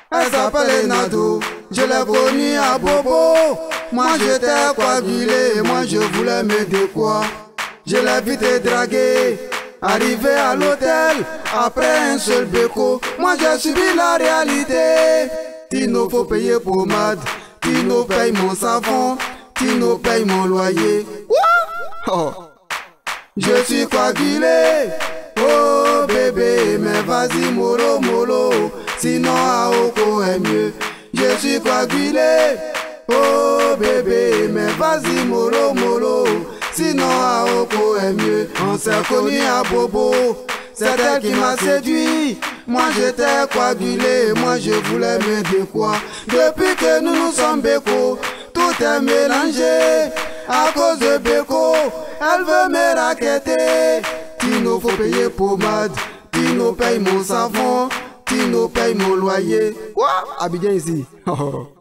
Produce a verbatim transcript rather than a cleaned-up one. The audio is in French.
Elle s'appelle Nado, je l'ai connue à Bobo. Moi j'étais coagulé, moi je voulais me décoire. Je l'ai vite dragué, arrivé à l'hôtel, après un seul béco. Moi j'ai subi la réalité. Tino faut payer pommade, Tino paye mon savon, Tino paye mon loyer. Oh. Je suis coagulé, oh bébé, mais vas-y mollo mollo, sinon Aoko est mieux. Je suis coagulé, oh bébé, mais vas-y mollo mollo, sinon Aoko est mieux. On s'est connus à Bobo, c'est elle qui m'a séduit. Moi j'étais coagulé, moi je voulais me décoire. Depuis que nous nous sommes béco, tout est mélangé. À cause de béco, elle veut me raqueter. Tino faut payer pommade, Tino paye mon savon, Tino paye mon loyer. Quoi? Abidjan ici.